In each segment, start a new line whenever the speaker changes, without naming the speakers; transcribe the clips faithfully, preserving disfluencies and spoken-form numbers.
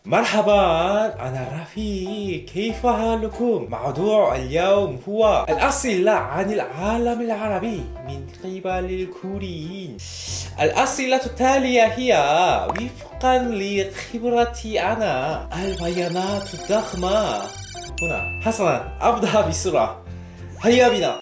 مرحبا، أنا رفيق. كيف حالكم؟ موضوع اليوم هو الأسئلة عن العالم العربي من قبل الكوريين. الأسئلة التالية هي وفقا لخبرتي أنا البيانات الضخمة هنا. حسنا، أبدأ بسرعة. هيا بنا.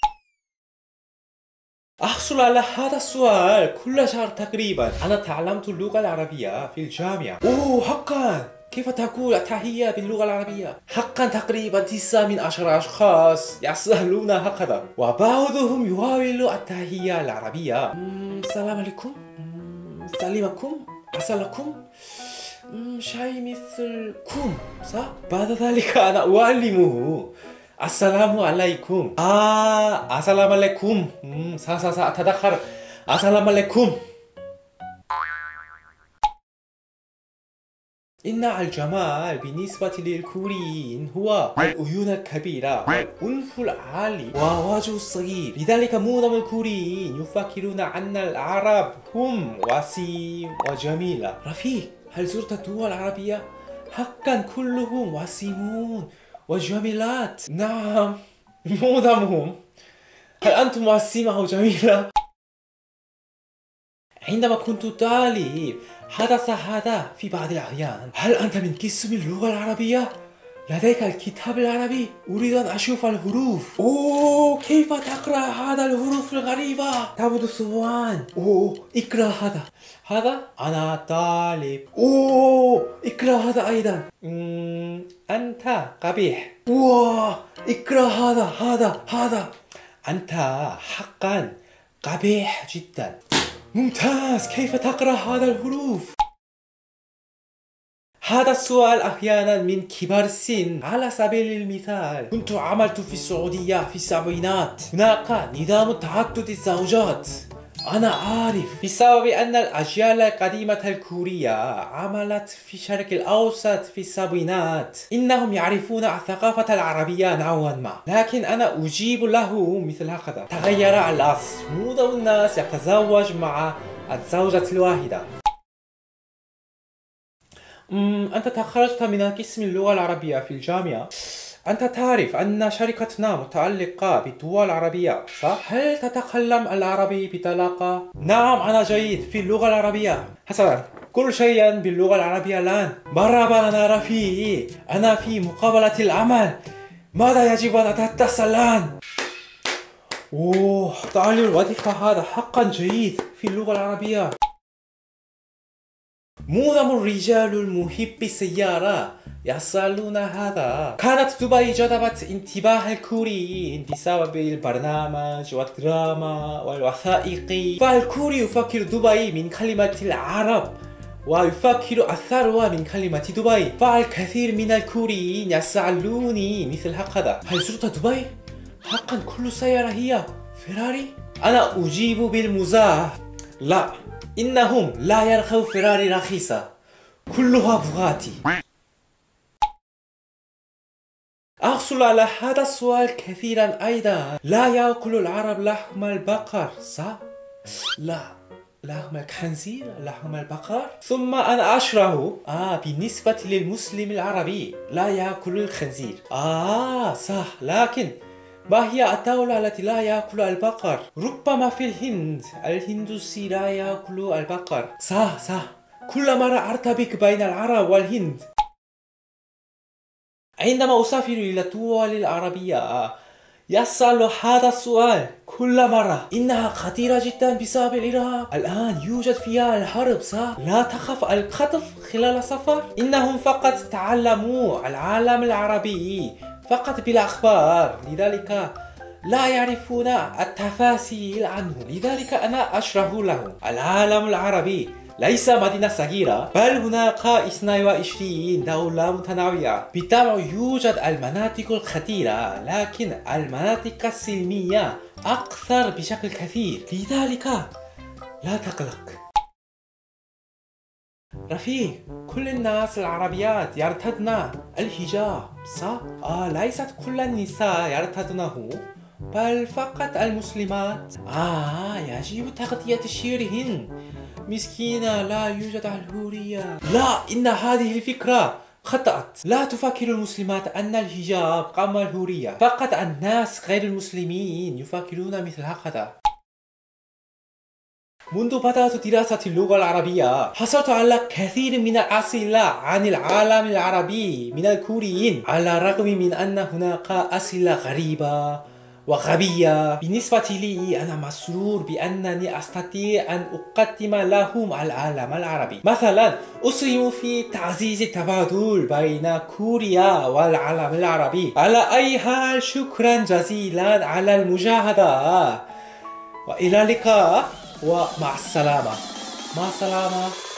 أحصل على هذا السؤال كل شهر تقريبا. أنا تعلمت اللغة العربية في الجامعة. أوه حقا، كيف تقول التحية باللغة العربية؟ حقا تقريبا تسعة من عشرة أشخاص يسألون هكذا، وبعضهم يحاول التحية العربية. السلام عليكم، سلامكم، عسلكم، شيء مثل كم، صح؟ بعد ذلك أنا أعلمه السلام عليكم. آه السلام عليكم. سا سا سا أتذكر. السلام عليكم. إن الجمال بالنسبة للكوريين هو العيون الكبيرة والأنف العالي ووجه الصغير. لذلك معظم الكوريين يفكرون أن العرب هم وسيم وجميلة. رفيق، هل زرت الدول العربية؟ حقا كلهم وسيمون وجميلات. نعم، معظمهم. هل أنتم وسيمة أو جميلة؟ عندما كنت طالب حدث هذا في بعض الأحيان. هل أنت من قسم اللغة العربية؟ لديك الكتاب العربي؟ أريد أن أشوف الحروف. أوه، كيف تقرأ هذا الحروف الغريبة؟ تبدو صعبا. أوه، اقرأ هذا. هذا أنا طالب. أوه، اقرأ هذا أيضا. مم... أنت قبيح. أوه، اقرأ هذا هذا هذا. أنت حقا قبيح جدا. ممتاز، كيف تقرأ هذا الحروف؟ هذا السؤال أحيانا من كبار السن. على سبيل المثال، كنت عملت في السعودية في السبعينات. هناك نظام تعدد الزوجات. أنا عارف بسبب أن الأجيال القديمة الكورية عملت في الشرق الأوسط في السبعينات. إنهم يعرفون الثقافة العربية نوعا ما، لكن أنا أجيب له مثل هكذا: تغير الأصل. معظم الناس يتزوج مع الزوجة الواحدة. أمم أنت تخرجت من قسم اللغة العربية في الجامعة. أنت تعرف أن شركتنا متعلقة بالدول العربية، صح؟ هل تتكلم العربي بطلاقة؟ نعم، أنا جيد في اللغة العربية. حسنا، كل شيء باللغة العربية الآن. مرحبا، أنا رفيق. أنا في مقابلة العمل. ماذا يجب أن أتحدث الآن؟ أوه، تعلم الوظيفة هذا حقا جيد في اللغة العربية. معظم الرجال المحب السيارة يسألون هذا. كانت دبي جذبت انتباه الكوريين بسبب البرنامج والدراما والوثائقي. فالكوري يفكر دبي من كلمة العرب ويفكر الثروة من كلمة دبي. فالكثير من الكوريين يسألوني مثل هكذا: هل زرت دبي؟ حقا كل سيارة هي فيراري؟ أنا أجيب بالمزاح: لا، إنهم لا يرخوا فيراري رخيصة، كلها بوغاتي. أحصل على هذا السؤال كثيرا أيضا: لا يأكل العرب لحم البقر، صح؟ لا، لحم الخنزير، لحم البقر. ثم أنا أشرح: آه بالنسبة للمسلم العربي لا يأكل الخنزير. آه صح، لكن ما هي الدولة التي لا يأكل البقر؟ ربما في الهند. الهندوسي لا يأكل البقر. صح صح، كل مرة أرتبك بين العرب والهند. عندما أسافر إلى الدول العربية يسأل هذا السؤال كل مرة. إنها خطيرة جدا بسبب العراق. الآن يوجد فيها الحرب، صح؟ لا تخف القتل خلال السفر. إنهم فقط تعلموا العالم العربي فقط بالأخبار، لذلك لا يعرفون التفاصيل عنه. لذلك أنا أشرح لهم: العالم العربي ليس مدينة صغيرة، بل هناك اثنين وعشرين دولة متنوعة. بالطبع يوجد المناطق الخطيرة، لكن المناطق السلمية أكثر بشكل كثير، لذلك لا تقلق. رفيق، كل الناس العربيات يرتدن الحجاب، صح؟ آه ليست كل النساء يرتدنه، بل فقط المسلمات. آه يجب تغطية شعرهن. مسكينة، لا يوجد الحرية. لا، إن هذه الفكرة خطأت. لا تفكر المسلمات أن الحجاب قمة الحرية، فقط الناس غير المسلمين يفكرون مثل هكذا. منذ بدأت دراسة اللغة العربية حصلت على كثير من الأسئلة عن العالم العربي من الكوريين، على الرغم من أن هناك أسئلة غريبة وغبية. بالنسبة لي أنا مسرور بأنني أستطيع أن أقدم لهم العالم العربي. مثلا أسهم في تعزيز التبادل بين كوريا والعالم العربي. على أي حال شكرا جزيلا على المشاهدة، وإلى اللقاء ومع السلامة. مع السلامة.